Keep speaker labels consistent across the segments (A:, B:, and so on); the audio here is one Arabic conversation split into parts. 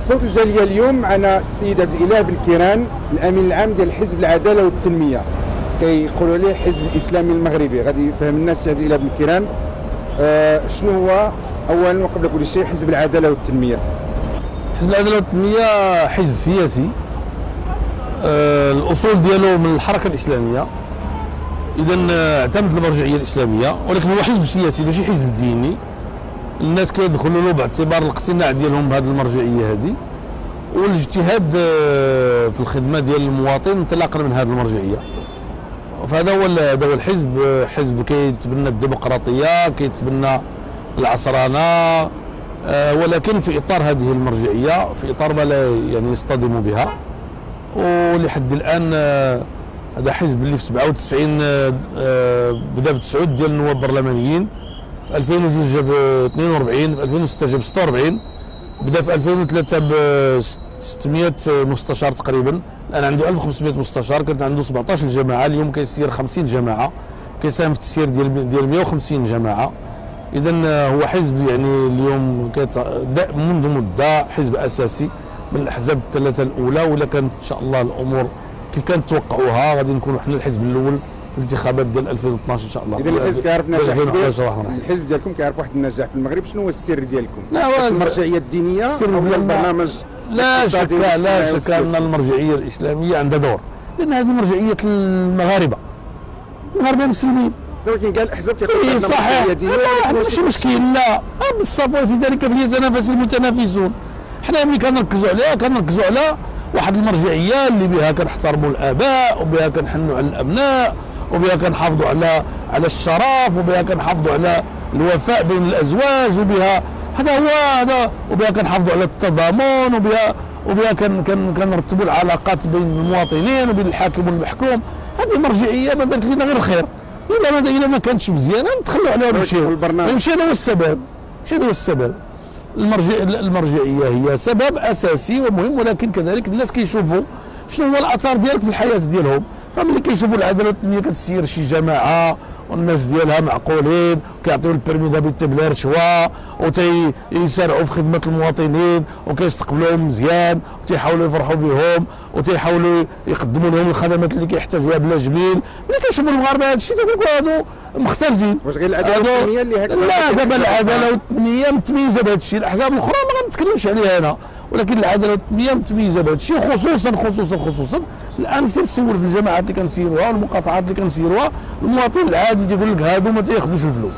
A: صوت الجاليه اليوم معنا السيد عبد الاله بن كيران الامين العام ديال حزب العداله والتنميه، كيقولوا ليه الحزب الاسلامي المغربي. غادي يفهم الناس عبد الاله بن كيران شنو هو اولا وقبل كل شيء حزب العداله والتنميه.
B: حزب العداله والتنميه حزب سياسي، الاصول ديالو من الحركه الاسلاميه، اذا اعتمد المرجعيه الاسلاميه، ولكن هو حزب سياسي ماشي حزب ديني. الناس كيدخلوا له باعتبار الاقتناع ديالهم بهذه المرجعيه هذه والاجتهاد في الخدمه ديال المواطن انطلاقا من هذه المرجعيه. فهذا هو الحزب، حزب كيتبنى الديمقراطيه، كيتبنى العصرانه، ولكن في اطار هذه المرجعيه، في اطار ما لا يعني يصطدم بها. ولحد الان هذا حزب اللي في 97 بدا ب9 ديال النواب البرلمانيين، في 2002 جاب 42، في 2006 جاب 46، بدا في 2003 ب 600 مستشار تقريبا، الان عنده 1500 مستشار. كانت عنده 17 جماعه، اليوم كيسير 50 جماعه، كيساهم في التسيير ديال 150 جماعه. اذا هو حزب يعني اليوم منذ مده حزب اساسي من الاحزاب الثلاثه الاولى، ولا كانت ان شاء الله الامور كيف كانت توقعوها غادي نكونوا حنا الحزب الاول في الانتخابات ديال 2012 ان شاء الله.
A: اذا الحزب كيعرف نجاح كبير، الحزب ديالكم كيعرف واحد النجاح في المغرب. شنو هو السر ديالكم؟ المرجعيه الدينيه او البرنامج؟
B: لا شك ان المرجعيه الاسلاميه عندها دور، لان هذه مرجعيه المغاربه المسلمين.
A: ولكن كاع الاحزاب كيقولوا
B: ان مرجعيه دينيه ماشي مشكل. لا بالصفوه في ذلك فليتنافس المتنافسون. حنا ملي كنركزوا على واحد المرجعيه اللي بها كنحترموا الاباء، وبها كنحنوا على الابناء، وبها كنحافظوا على الشرف، وبها كنحافظوا على الوفاء بين الازواج، وبها هذا وبها كنحافظوا على التضامن، وبها كنرتبوا العلاقات بين المواطنين وبين الحاكم والمحكوم. هذه مرجعيه ما دارت لنا غير الخير. الا ما كانتش مزيانه نتخلوا عليها ونمشيو. هذا هو السبب. المرجعيه هي سبب اساسي ومهم، ولكن كذلك الناس كيشوفوا شنو هو الاثار ديالك في الحياه ديالهم. فملي كيشوفوا العداله والتنميه كتسير شي جماعه والناس ديالها معقولين، كيعطيو البيرمي دابيت بلا رشوه، وتيسارعوا في خدمه المواطنين وكيستقبلوهم مزيان، وتيحاولوا يفرحوا بهم، وتيحاولوا يقدموا لهم الخدمات اللي كيحتاجوها بلا جميل. ملي كيشوفوا المغاربه هذا الشيء تيقول لك هادو مختلفين.
A: واش غير العداله والتنميه اللي هكا؟
B: لا، دابا العداله والتنميه متميزه بهذا الشيء، الاحزاب الاخرى ما غنتكلمش عليها انا، ولكن العداله والتنميه متميزه بهذا الشيء، خصوصا الان سير تسول في الجماعات اللي كنسيروها والمقاطعات اللي كنسيروها، المواطن العادي تيقول لك هادو ما تياخذوش الفلوس.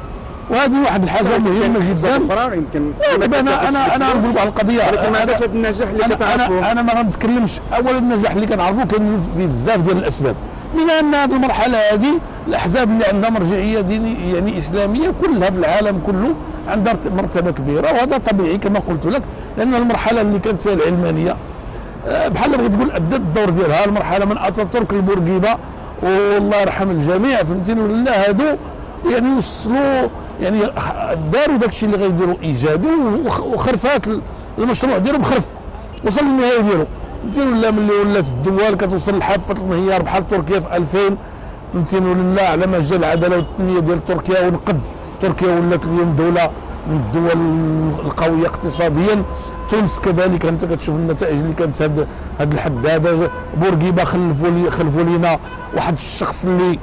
B: وهذه واحد الحاجه مهمه جدا.
A: اخرى يمكن
B: دابا انا نقول على القضيه،
A: هذا النجاح اللي كتعرفوه.
B: انا ما غنتكلمش. اولا النجاح اللي كنعرفوه كاين فيه بزاف ديال الاسباب، من ان هذه المرحله هذه الاحزاب اللي عندها مرجعيه دينيه يعني اسلاميه كلها في العالم كله عندها مرتبه كبيره، وهذا طبيعي كما قلت لك، لان المرحله اللي كانت فيها العلمانيه بحال بغيت تقول ادت الدور ديالها. المرحله من اتاتورك لبورقيبه والله يرحم الجميع، فهمتيني ولا؟ هادو يعني وصلوا، يعني داروا داك الشيء اللي غيديروا ايجابي، وخرفات المشروع ديالهم خرف، وصل للنهايه ديالو، فهمتيني ولا؟ ملي ولات الدول كتوصل لحافه الانهيار بحال تركيا في 2000، فهمتيني ولا؟ على ما جا العداله والتنميه ديال تركيا ونقد تركيا ولات اليوم دوله من الدول القويه اقتصاديا. تونس كذلك انت كتشوف النتائج اللي كانت هذا الحد هذا. بورقيبه خلفوا لينا واحد الشخص اللي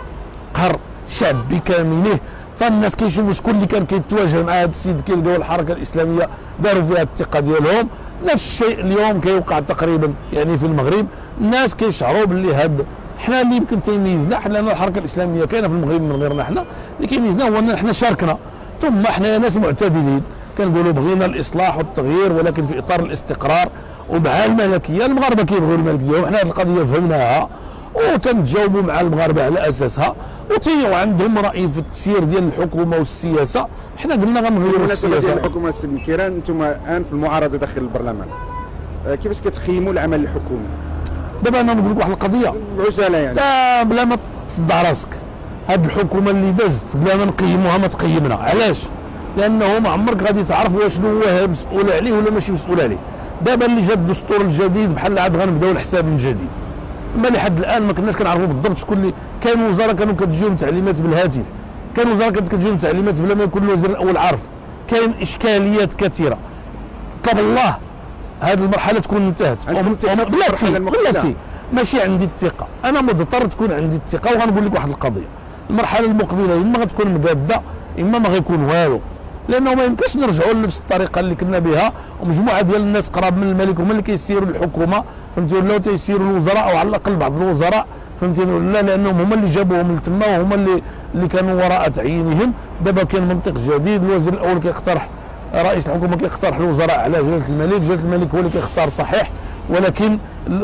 B: قهر شعب بكامله. فالناس كيشوفوا شكون اللي كان كيتواجه مع هذا السيد، كيلقاو الحركه الاسلاميه داروا فيها الثقه ديالهم. نفس الشيء اليوم كيوقع تقريبا يعني في المغرب. الناس كيشعروا باللي هاد حنا اللي يمكن تيميزنا، حنا الحركه الاسلاميه كاينه في المغرب من غيرنا، حنا اللي كيميزنا هو ان حنا شاركنا، ثم حنا ناس معتدلين كنقولوا بغينا الاصلاح والتغيير ولكن في اطار الاستقرار ومع الملكيه. المغاربه كيبغيو الملكيه وحنا هذه القضيه فهمناها وتنتجاوبوا مع المغاربه على اساسها، وعندهم راي في التسيير ديال الحكومه والسياسه. حنا قلنا غنغيروا السياسه
A: ديال الحكومه. السي بن كيران، انتم الان في المعارضه داخل البرلمان، كيفاش كتخيموا العمل الحكومي؟ دابا
B: انا نقول لك واحد القضيه
A: بعجاله يعني،
B: بلا ما تصدع راسك. هاد الحكومه اللي دازت بلا ما نقيموها ما تقيمنا. علاش؟ لانه ما عمرك غادي تعرف واش هو مسؤول عليه ولا ماشي مسؤول عليه. دابا اللي جا الدستور الجديد بحال عاد غنبداو الحساب من جديد. اما لحد الان ما كناش كنعرفوا بالضبط شكون اللي كان وزاره، كانوا كتجيهم تعليمات بالهاتف، كان وزاره كانت كتجيهم تعليمات بلا ما يكون الوزير الاول عارف. كاين اشكاليات كثيره. طلب الله هذه المرحله تكون انتهت. بلاتي ماشي عندي الثقه، انا مضطر تكون عندي الثقه. وغنقول لك واحد القضيه، المرحله المقبله اما غتكون مقاده اما ما غيكون والو، لانه ما يمكنش نرجعوا لنفس الطريقه اللي كنا بها، ومجموعه ديال الناس قراب من الملك هما اللي كيسيروا الحكومه، فهمتي، ولاو تيسيروا الوزراء او على الاقل بعض الوزراء، فهمتي ولا، لانهم هما اللي جابوهم لتما وهما اللي كانوا وراء تعيينهم. دابا كاين منطق جديد، الوزير الاول كيقترح، رئيس الحكومه كيقترح الوزراء على جلاله الملك، جلاله الملك هو اللي كيختار صحيح، ولكن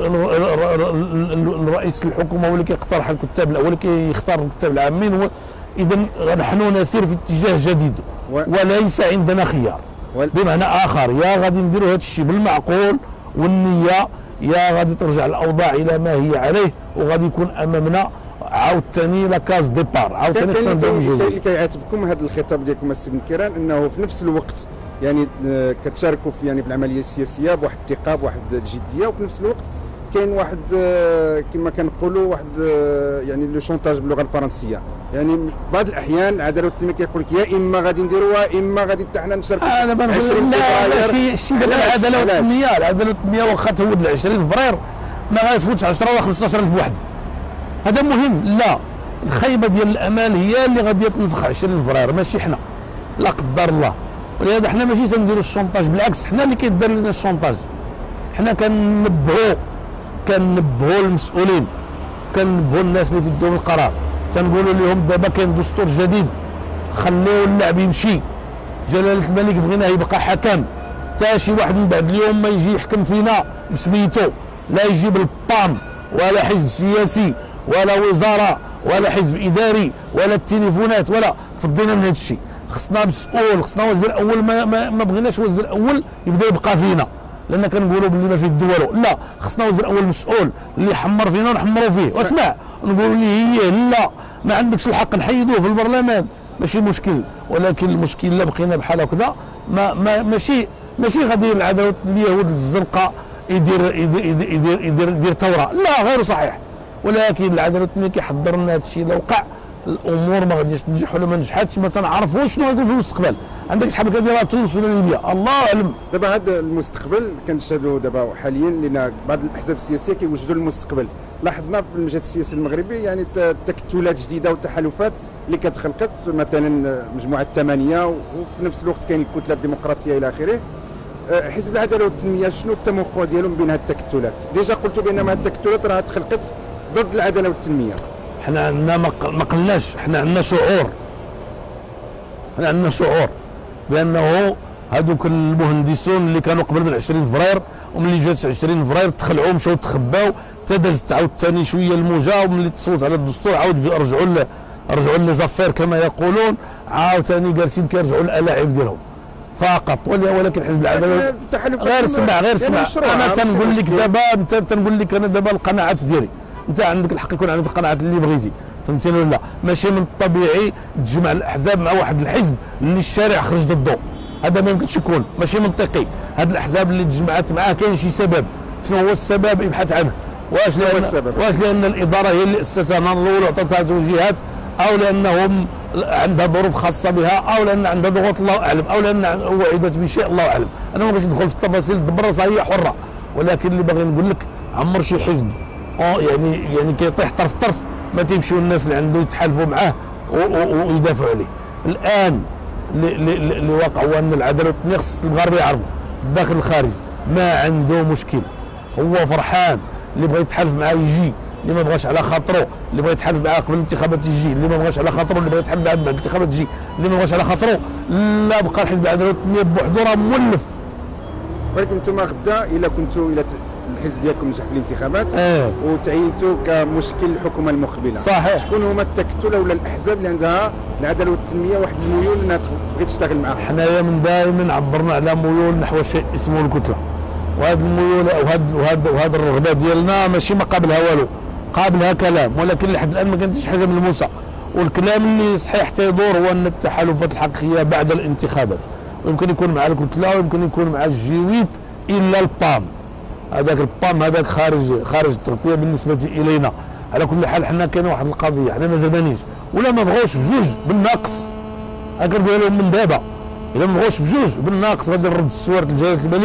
B: الرئيس الحكومه هو اللي كيقترح الكتاب، هو اللي كيختار الكتاب العامين. اذا نحن نسير في اتجاه جديد وليس عندنا خيار. بمعنى اخر، يا غادي نديروا هذا الشيء بالمعقول والنيه، يا غادي ترجع الاوضاع الى ما هي عليه، وغادي يكون امامنا عاوتاني لا كاز ديبار، عاوتاني خصنا نبداو من جديد.
A: اللي كيعاتبكم هذا الخطاب ديالكم السي بن كيران انه في نفس الوقت يعني كتشاركوا في يعني في العمليه السياسيه بواحد الثقه بواحد الجديه، وفي نفس الوقت كاين واحد كما كنقولوا واحد يعني لو شونتاج باللغه الفرنسيه، يعني بعض الاحيان العداله والتنميه كيقول لك يا اما غادي نديروها اما غادي حتى حنا نشاركوا.
B: انا بنقول لا، شي دابا العداله والتنميه واخا تهود ل 20 فبراير ما غيفوتش 10 ولا 15,000 واحد، هذا مهم. لا، الخيبه ديال الامال هي اللي غادي تنفخ 20 فبراير ماشي حنا، لا قدر الله. ولهذا حنا ماشي تنديروا الشونتاج، بالعكس حنا اللي كيدار لنا الشونتاج. حنا كنبهوا المسؤولين، كنبهوا الناس اللي في يدهم القرار، تنقولوا لهم دابا كاين دستور جديد، خليو اللعب يمشي، جلاله الملك بغيناه يبقى حكم، تا شي واحد من بعد اليوم ما يجي يحكم فينا بسميتو، لا يجيب البام ولا حزب سياسي ولا وزاره ولا حزب اداري ولا التليفونات ولا فضينا من هذا الشيء. خصنا مسؤول، خصنا وزير اول، ما بغيناش وزير اول يبدا يبقى فينا، لان كنقولوا باللي ما في الدول، لا، خصنا وزير اول مسؤول اللي يحمر فينا ونحمروا فيه. واسمع، نقولوا ليه هي لا، ما عندكش الحق نحيدوه في البرلمان ماشي مشكل، ولكن المشكل الا بقينا بحال هكذا ماشي غادي العداله اليهود الزنقه يدير ثوره، لا غير صحيح. ولكن العداله كيحضر لنا هذا الشيء، لو وقع الامور ما غاديش تنجح ولا ما نجحتش، ما تنعرفوش شنو غيكون في المستقبل. عندك شحال كدير تونس ولا ليبيا، الله اعلم.
A: دابا هذا المستقبل كنشهدوا دابا حاليا، لان بعض الاحزاب السياسيه كيوجدوا المستقبل. لاحظنا في المجال السياسي المغربي يعني تكتلات جديده وتحالفات اللي كتخلقت، مثلا مجموعه 8 وفي نفس الوقت كاين الكتله الديمقراطيه الى اخره. حزب العداله والتنميه شنو التموقع ديالهم بين هذه التكتلات؟ ديجا قلتوا بان هذه التكتلات راه تخلقت ضد العداله والتنميه.
B: حنا عندنا ما قلناش، حنا عندنا شعور بانه هذوك المهندسون اللي كانوا قبل من 20 فبراير وملي جات 20 فبراير تخلعوا مشاو تخباو، تدازت عاود ثاني شويه الموجه، وملي تصوت على الدستور عاود رجعوا لي زافير كما يقولون، عاود ثاني جالسين كيرجعوا الالاعب ديالهم فقط. ولكن حزب العداله غير سمع انا تنقول لك دابا القناعات ديالي، انت عندك الحق يكون عندك القناعات اللي بغيتي، فهمتيني ولا؟ ماشي من الطبيعي تجمع الاحزاب مع واحد الحزب اللي الشارع خرج ضده، هذا ما يمكنش يكون، ماشي منطقي. هاد الاحزاب اللي تجمعت معاه كاين شي سبب، شنو هو السبب؟ ابحث عنه. واش لان الاداره هي اللي اسسها من الاول وعطاتها توجيهات، او لانهم عندها ظروف خاصه بها، او لان عندها ضغوط الله اعلم، او لان وعدت بشيء الله اعلم. انا ما بغيتش ندخل في التفاصيل، دبر راسها هي حره، ولكن اللي باغي نقول لك عمر شي حزب يعني كيطيح طرف ما تيمشيو الناس اللي عنده يتحالفوا معاه ويدافعوا عليه. الان اللي واقع هو ان العداله والتنميه خص المغاربه يعرفوا في الداخل الخارج ما عنده مشكل، هو فرحان، اللي بغى يتحالف معاه يجي، اللي ما بغاش على خاطره، اللي بغى يتحالف معاه قبل الانتخابات يجي، اللي ما بغاش على خاطره، اللي بغى يتحالف معاه بعد الانتخابات يجي، اللي ما بغاش على خاطره لا بقى الحزب العداله والتنميه بوحدو راه مولف.
A: ولكن انتم غدا الا كنتوا الحزب ديالكم نجح في الانتخابات وتعينتوا كمشكل الحكومه المقبله،
B: صحيح،
A: شكون هما التكتله ولا الاحزاب اللي عندها العداله والتنميه واحد الميول انها تبغي تشتغل معاها؟
B: حنايا من دائما عبرنا على ميول نحو شيء اسمه الكتله، وهذه الميول وهذا الرغبه ديالنا ماشي ما قابلها والو، قابلها كلام، ولكن لحد الان ما كانتش حاجه ملموسه. والكلام اللي صحيح تيدور هو ان التحالفات الحقيقيه بعد الانتخابات، ويمكن يكون مع الكتله ويمكن يكون مع الجويت الا البام، هذاك البام هذاك خارج التغطيه بالنسبه الينا. على كل حال حنا كاين واحد القضيه، حنا ما زربانيش ولا ما بغاوش بجوج بالناقص، كنقول لهم من دابا الا ما بغاوش بجوج بالناقص غادي نرد السوارت لجلاله الملك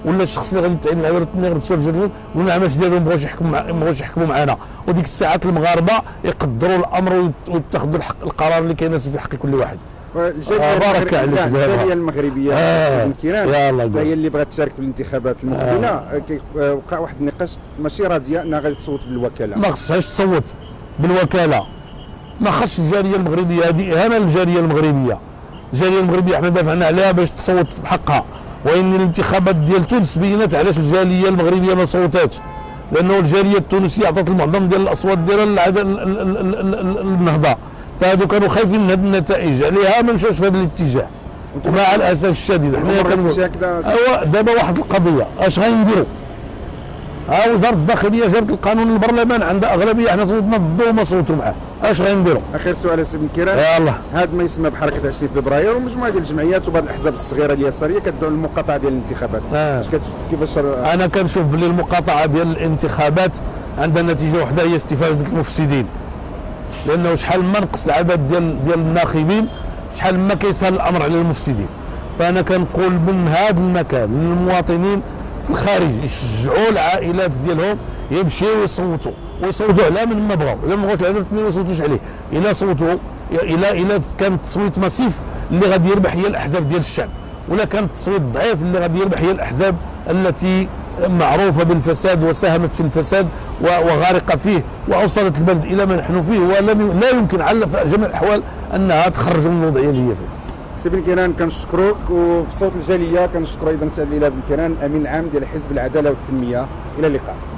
B: ولا الشخص اللي غادي يتعين على التنميه غير تسول الجاليه والنعمات ديالهم مابغاوش يحكموا معنا، وديك الساعات المغاربه يقدروا الامر ويتخذوا القرار اللي كيناسب في حق كل واحد.
A: الجاليه المغربيه سي بن كيران هي اللي بغات تشارك في الانتخابات المقبله. وقع واحد النقاش ماشي راضيه انها غادي تصوت بالوكاله.
B: ما خصهاش تصوت بالوكاله، ما خصش الجاليه المغربيه، هذه اهانه للجاليه المغربيه. الجاليه المغربيه حنا دافعنا عليها باش تصوت بحقها، وان الانتخابات ديال تونس بينت علاش الجاليه المغربيه ما صوتاتش، لانه الجاليه التونسيه عطات المعظم ديال الاصوات ديالها للنهضه، فهادو كانوا خايفين من هذه النتائج عليها ما مشاوش في هذا الاتجاه. ومع الاسف الشديد حنا دابا واحد القضيه اش غنديروا؟ وزاره الداخليه جابت القانون للبرلمان عندها اغلبيه، حنا صوتنا ضده وما صوتوا معاه، اش غنديروا؟
A: اخر سؤال سي بن كيران،
B: يلاه
A: هذا ما يسمى بحركه 20 فبراير ومجموعه ديال الجمعيات وبعض الاحزاب الصغيره اليساريه كتدعو للمقاطعه ديال الانتخابات، كيفاش؟
B: انا كنشوف باللي المقاطعه ديال الانتخابات عندها نتيجه وحده هي استفاده المفسدين، لانه شحال ما نقص العدد ديال الناخبين شحال ما كيسهل الامر على المفسدين. فانا كنقول من هذا المكان للمواطنين في الخارج يشجعوا العائلات ديالهم يمشيو يصوتوا على من ما بغاو، الا ما بغاوش العدد ما يصوتوش عليه، الا صوتوا الا كان تصويت ماسيف اللي غادي يربح هي الاحزاب ديال الشعب، ولا كان التصويت ضعيف اللي غادي يربح هي الاحزاب التي معروفه بالفساد وساهمت في الفساد وغارقه فيه واوصلت البلد الى ما نحن فيه، ولا يمكن على جميع الاحوال انها تخرج من الوضعيه اللي هي فيه.
A: سي بن كيران كنشكروك، وبصوت الجاليه كنشكر ايضا سي عبد الاله بن كيران الامين العام ديال حزب العداله والتنميه. الى اللقاء.